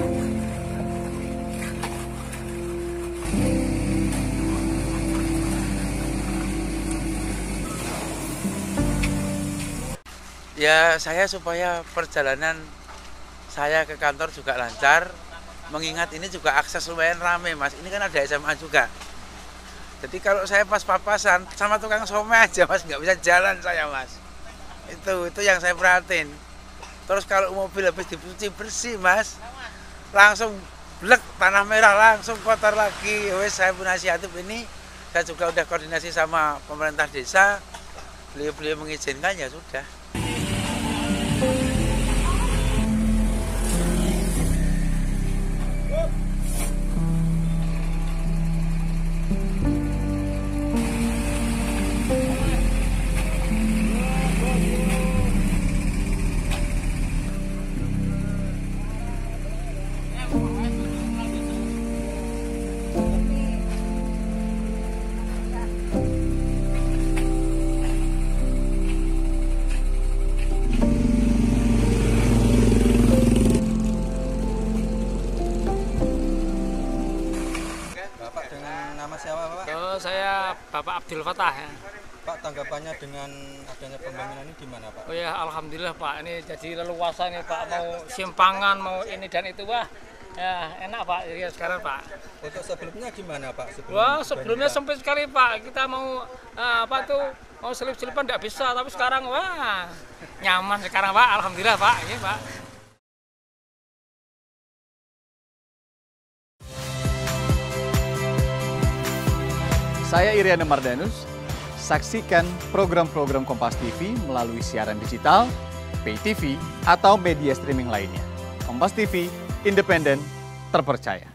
Ya, saya supaya perjalanan saya ke kantor juga lancar, mengingat ini juga akses lumayan rame, Mas. Ini kan ada SMA juga. Jadi kalau saya pas papasan sama tukang somai aja, Mas, nggak bisa jalan saya, Mas. Itu yang saya perhatiin. Terus kalau mobil habis dicuci bersih, Mas, langsung blek tanah merah, langsung kotor lagi. Wes saya pun inisiatif ini, saya juga udah koordinasi sama pemerintah desa, beliau mengizinkan ya sudah. Bapak dengan nama siapa, Pak? Oh, saya Bapak Abdul Fatah ya. Pak, tanggapannya dengan adanya pembangunan ini gimana, Pak? Oh ya, alhamdulillah Pak, ini jadi leluasa nih Pak, mau simpangan, mau ini dan itu, wah ya enak Pak, ya sekarang Pak. Untuk sebelumnya gimana, Pak? Wah, sebelumnya sempit sekali Pak, kita mau mau selip-selipan tidak bisa, tapi sekarang wah nyaman sekarang Pak, alhamdulillah Pak, ini Pak. Saya Iriana Mardanus, saksikan program-program Kompas TV melalui siaran digital, pay TV, atau media streaming lainnya. Kompas TV, independen, terpercaya.